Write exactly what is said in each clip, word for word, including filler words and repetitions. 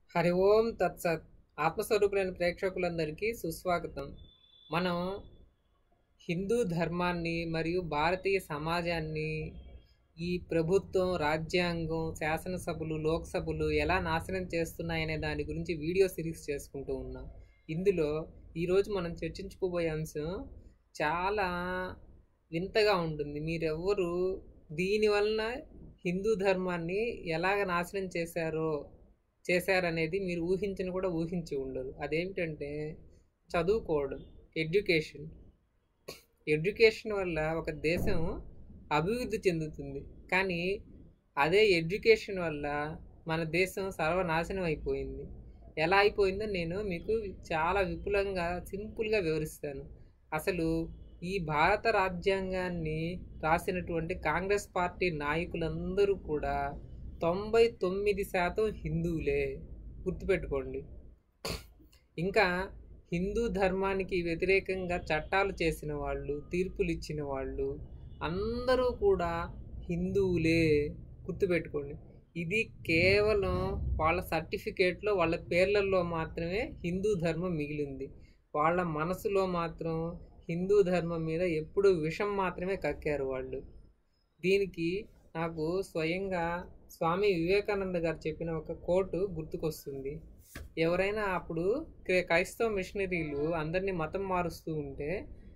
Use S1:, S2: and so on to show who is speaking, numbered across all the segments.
S1: హరి ఓం తత్సత్. ఆత్మస్వరూపులైన ప్రేక్షకులందరికీ సుస్వాగతం. మనం హిందూ ధర్మాన్ని మరియు భారతీయ సమాజాన్ని ఈ ప్రభుత్వం, రాజ్యాంగం, శాసనసభలు, లోక్సభలు ఎలా నాశనం చేస్తున్నాయనే దాని గురించి వీడియో సిరీస్ చేసుకుంటూ ఉన్నాం. ఇందులో ఈరోజు మనం చర్చించుకోబోయే అంశం చాలా వింతగా ఉంటుంది. మీరెవ్వరు దీనివలన హిందూ ధర్మాన్ని ఎలాగ నాశనం చేశారో చేశారనేది మీరు ఊహించని కూడా ఊహించి ఉండరు. అదేమిటంటే చదువుకోవడం, ఎడ్యుకేషన్. ఎడ్యుకేషన్ వల్ల ఒక దేశం అభివృద్ధి చెందుతుంది, కానీ అదే ఎడ్యుకేషన్ వల్ల మన దేశం సర్వనాశనం అయిపోయింది. ఎలా అయిపోయిందో నేను మీకు చాలా విపులంగా, సింపుల్గా వివరిస్తాను. అసలు ఈ భారత రాజ్యాంగాన్ని రాసినటువంటి కాంగ్రెస్ పార్టీ నాయకులందరూ కూడా తొంభై తొమ్మిది శాతం హిందువులే, గుర్తుపెట్టుకోండి. ఇంకా హిందూ ధర్మానికి వ్యతిరేకంగా చట్టాలు చేసిన వాళ్ళు, తీర్పులు ఇచ్చిన వాళ్ళు అందరూ కూడా హిందువులే, గుర్తుపెట్టుకోండి. ఇది కేవలం వాళ్ళ సర్టిఫికేట్లో, వాళ్ళ పేర్లలో మాత్రమే హిందూ ధర్మం మిగిలింది. వాళ్ళ మనసులో మాత్రం హిందూ ధర్మం మీద ఎప్పుడూ విషం మాత్రమే కక్కారు వాళ్ళు. దీనికి నాకు స్వయంగా స్వామి వివేకానంద గారు చెప్పిన ఒక కోటు గుర్తుకొస్తుంది. ఎవరైనా అప్పుడు క్రైస్తవ మిషనరీలు అందరినీ మతం మారుస్తూ ఉంటే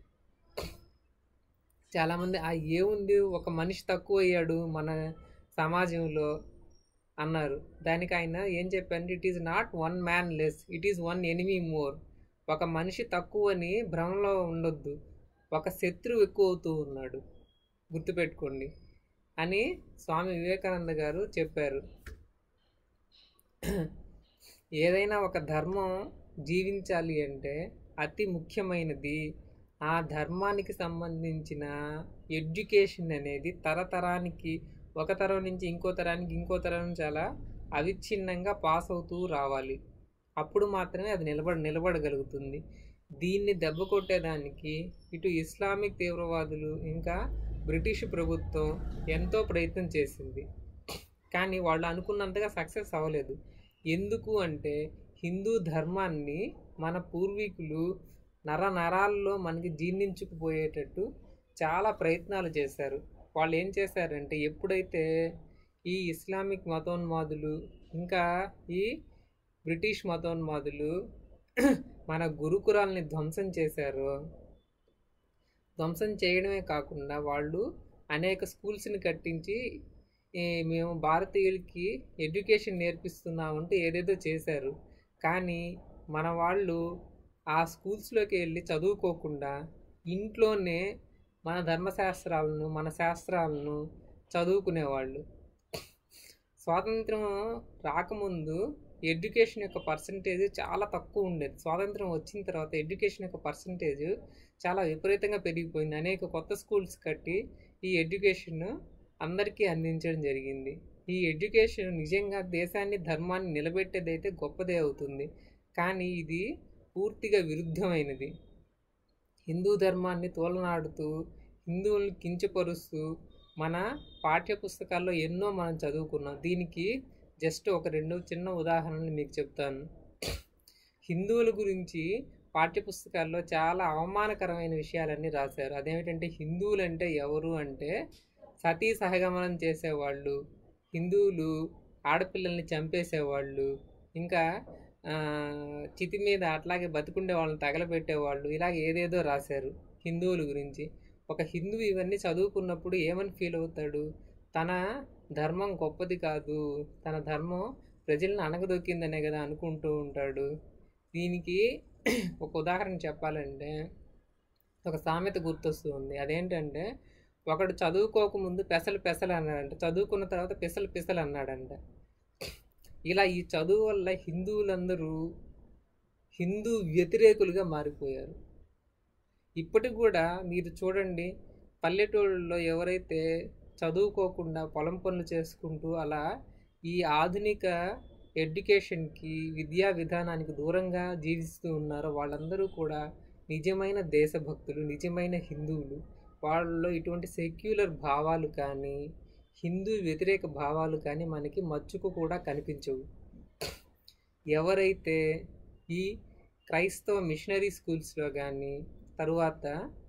S1: చాలామంది ఆ ఏముంది, ఒక మనిషి తక్కువ అయ్యాడు మన సమాజంలో అన్నారు. దానికి ఆయన ఏం చెప్పారంటే, it is not one man less, it is one enemy more. ఒక మనిషి తక్కువని భ్రమలో ఉండొద్దు, ఒక శత్రువు ఎక్కువ అవుతూ ఉన్నాడు, గుర్తుపెట్టుకోండి అని స్వామి వివేకానంద గారు చెప్పారు. ఏదైనా ఒక ధర్మం జీవించాలి అంటే అతి ముఖ్యమైనది ఆ ధర్మానికి సంబంధించిన ఎడ్యుకేషన్ అనేది తరతరానికి, ఒక తరం నుంచి ఇంకో తరానికి, ఇంకో తరం చాలా అవిచ్ఛిన్నంగా పాస్ అవుతూ రావాలి. అప్పుడు మాత్రమే అది నిలబడ నిలబడగలుగుతుంది. దీన్ని దెబ్బ కొట్టేదానికి ఇటు ఇస్లామిక్ తీవ్రవాదులు, ఇంకా బ్రిటిష్ ప్రభుత్వం ఎంతో ప్రయత్నం చేసింది, కానీ వాళ్ళు అనుకున్నంతగా సక్సెస్ అవ్వలేదు. ఎందుకు అంటే హిందూ ధర్మాన్ని మన పూర్వీకులు నర నరాల్లో మనకి జీర్ణించుకుపోయేటట్టు చాలా ప్రయత్నాలు చేశారు. వాళ్ళు ఏం చేశారంటే, ఎప్పుడైతే ఈ ఇస్లామిక్ మతోన్మాదులు ఇంకా ఈ బ్రిటిష్ మతోన్మాదులు మన గురుకులాల్ని ధ్వంసం చేశారో, ధ్వంసం చేయడమే కాకుండా వాళ్ళు అనేక స్కూల్స్ని కట్టించి మేము భారతీయులకి ఎడ్యుకేషన్ నేర్పిస్తున్నామంటూ ఏదేదో చేశారు. కానీ మన వాళ్ళు ఆ స్కూల్స్లోకి వెళ్ళి చదువుకోకుండా ఇంట్లోనే మన ధర్మశాస్త్రాలను, మన శాస్త్రాలను చదువుకునేవాళ్ళు. స్వాతంత్రం రాకముందు ఎడ్యుకేషన్ యొక్క పర్సంటేజ్ చాలా తక్కువ ఉండేది. స్వాతంత్రం వచ్చిన తర్వాత ఎడ్యుకేషన్ యొక్క పర్సంటేజ్ చాలా విపరీతంగా పెరిగిపోయింది. అనేక కొత్త స్కూల్స్ కట్టి ఈ ఎడ్యుకేషన్ అందరికీ అందించడం జరిగింది. ఈ ఎడ్యుకేషన్ నిజంగా దేశాన్ని, ధర్మాన్ని నిలబెట్టేదైతే గొప్పదే అవుతుంది, కానీ ఇది పూర్తిగా విరుద్ధమైనది. హిందూ ధర్మాన్ని తోలనాడుతూ, హిందువుల్ని కించపరుస్తూ మన పాఠ్యపుస్తకాల్లో ఎన్నో మనం చదువుకున్నాం. దీనికి జస్ట్ ఒక రెండు చిన్న ఉదాహరణలు మీకు చెప్తాను. హిందువుల గురించి పాఠ్యపుస్తకాల్లో చాలా అవమానకరమైన విషయాలన్నీ రాశారు. అదేమిటంటే, హిందువులు అంటే ఎవరు అంటే సతీ సహగమనం చేసేవాళ్ళు, హిందువులు ఆడపిల్లల్ని చంపేసేవాళ్ళు, ఇంకా చితి మీద అట్లాగే బతుకుండే వాళ్ళని తగలబెట్టేవాళ్ళు, ఇలాగ ఏదేదో రాశారు హిందువుల గురించి. ఒక హిందువు ఇవన్నీ చదువుకున్నప్పుడు ఏమని ఫీల్ అవుతాడు? తన ధర్మం గొప్పది కాదు, తన ధర్మం ప్రజలను అణగదొక్కిందనే కదా అనుకుంటూ ఉంటాడు. దీనికి ఒక ఉదాహరణ చెప్పాలంటే ఒక సామెత గుర్తొస్తూ ఉంది. అదేంటంటే, ఒకడు చదువుకోకముందు పెసలు పెసలు అన్నాడంట, చదువుకున్న తర్వాత పిసలు పిసలు అన్నాడంట. ఇలా ఈ చదువు వల్ల హిందువులందరూ హిందూ వ్యతిరేకులుగా మారిపోయారు. ఇప్పటికి కూడా మీరు చూడండి, పల్లెటూళ్ళలో ఎవరైతే చదువుకోకుండా పొలం పనులు చేసుకుంటూ అలా ఈ ఆధునిక ఎడ్యుకేషన్కి, విద్యా విధానానికి దూరంగా జీవిస్తూ ఉన్నారో వాళ్ళందరూ కూడా నిజమైన దేశభక్తులు, నిజమైన హిందువులు. వాళ్ళలో ఇటువంటి సెక్యులర్ భావాలు కానీ, హిందూ వ్యతిరేక భావాలు కానీ మనకి మచ్చుకు కూడా కనిపించవు. ఎవరైతే ఈ క్రైస్తవ మిషనరీ స్కూల్స్లో కానీ తరువాత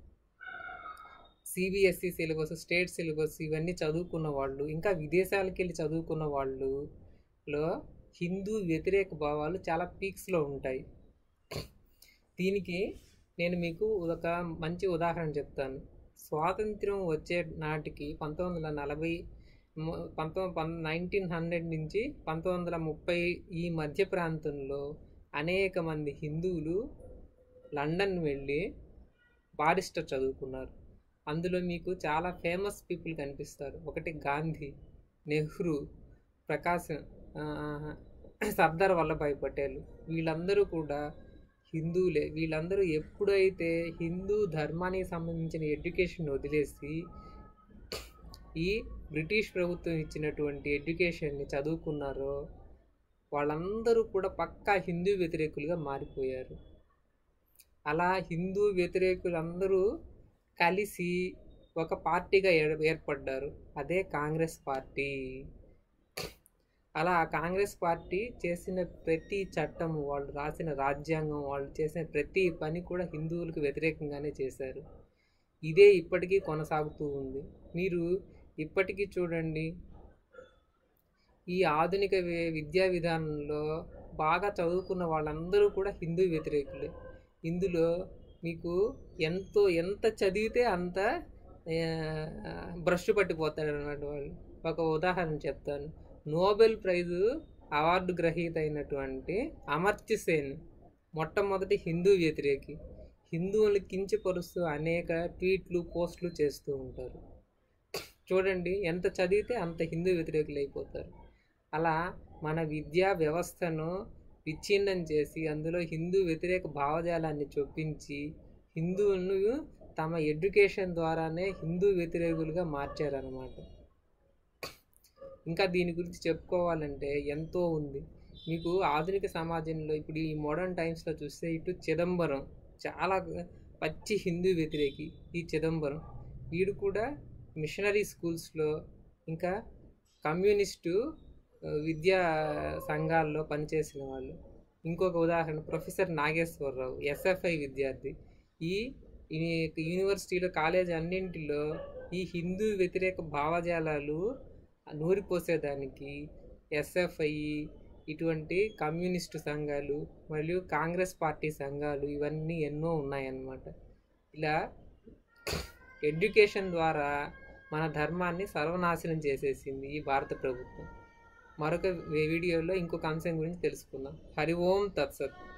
S1: సిబిఎస్ఈ సిలబస్, స్టేట్ సిలబస్ ఇవన్నీ చదువుకున్న వాళ్ళు, ఇంకా విదేశాలకు వెళ్ళి చదువుకున్న వాళ్ళులో హిందూ వ్యతిరేక భావాలు చాలా పీక్స్లో ఉంటాయి. దీనికి నేను మీకు ఒక మంచి ఉదాహరణ చెప్తాను. స్వాతంత్రం వచ్చే నాటికి పంతొమ్మిది వందల నలభై పంతొమ్మిది నైన్టీన్ హండ్రెడ్ నుంచి పంతొమ్మిది వందల ముప్పై ఈ మధ్య ప్రాంతంలో అనేక మంది హిందువులు లండన్ వెళ్ళి బారిస్టర్ చదువుకున్నారు. అందులో మీకు చాలా ఫేమస్ పీపుల్ కనిపిస్తారు. ఒకటి గాంధీ, నెహ్రూ, ప్రకాశ్, సర్దార్ వల్లభాయ్ పటేల్. వీళ్ళందరూ కూడా హిందువులే. వీళ్ళందరూ ఎప్పుడైతే హిందూ ధర్మానికి సంబంధించిన ఎడ్యుకేషన్ వదిలేసి ఈ బ్రిటిష్ ప్రభుత్వం ఇచ్చినటువంటి ఎడ్యుకేషన్ని చదువుకున్నారో వాళ్ళందరూ కూడా పక్కా హిందూ వ్యతిరేకులుగా మారిపోయారు. అలా హిందూ వ్యతిరేకులందరూ కలిసి ఒక పార్టీగా ఏర్పడ్డారు. అదే కాంగ్రెస్ పార్టీ. అలా కాంగ్రెస్ పార్టీ చేసిన ప్రతి చట్టము, వాళ్ళు రాసిన రాజ్యాంగం, వాళ్ళు చేసిన ప్రతి పని కూడా హిందువులకు వ్యతిరేకంగానే చేశారు. ఇదే ఇప్పటికీ కొనసాగుతూ ఉంది. మీరు ఇప్పటికీ చూడండి, ఈ ఆధునిక విద్యా విధానంలో బాగా చదువుకున్న వాళ్ళందరూ కూడా హిందూ వ్యతిరేకులే. ఇందులో మీకు ఎంతో ఎంత చదివితే అంత బ్రష్ పట్టిపోతాడు అన్నమాట వాళ్ళు. ఒక ఉదాహరణ చెప్తాను. నోబెల్ ప్రైజు అవార్డు గ్రహీత అయినటువంటి అమర్త్య సేన్ మొట్టమొదటి హిందూ వ్యతిరేకి. హిందువులను కించపరుస్తూ అనేక ట్వీట్లు, పోస్టులు చేస్తూ ఉంటారు. చూడండి, ఎంత చదివితే అంత హిందూ వ్యతిరేకులు అయిపోతారు. అలా మన విద్యా వ్యవస్థను విచ్ఛిన్నం చేసి అందులో హిందూ వ్యతిరేక భావజాలాన్ని చొప్పించి హిందువులను తమ ఎడ్యుకేషన్ ద్వారానే హిందూ వ్యతిరేకులుగా మార్చారన్నమాట. ఇంకా దీని గురించి చెప్పుకోవాలంటే ఎంతో ఉంది. మీకు ఆధునిక సమాజంలో ఇప్పుడు ఈ మోడర్న్ టైమ్స్లో చూస్తే ఇటు చిదంబరం చాలా పచ్చి హిందూ వ్యతిరేకి. ఈ చిదంబరం వీడు కూడా మిషనరీ స్కూల్స్లో ఇంకా కమ్యూనిస్టు విద్యా సంఘాల్లో పనిచేసిన వాళ్ళు. ఇంకొక ఉదాహరణ ప్రొఫెసర్ నాగేశ్వరరావు, ఎస్ఎఫ్ఐ విద్యార్థి. ఈ యూనివర్సిటీలో, కాలేజ్ అన్నింటిలో ఈ హిందూ వ్యతిరేక భావజాలాలు నూరిపోసేదానికి ఎస్ఎఫ్ఐ, ఇటువంటి కమ్యూనిస్టు సంఘాలు మరియు కాంగ్రెస్ పార్టీ సంఘాలు ఇవన్నీ ఎన్నో ఉన్నాయన్నమాట. ఇలా ఎడ్యుకేషన్ ద్వారా మన ధర్మాన్ని సర్వనాశనం చేసేసింది ఈ భారత ప్రభుత్వం. మరొక వీడియోలో ఇంకొక అంశం గురించి తెలుసుకుందాం. హరి ఓం తత్సత్.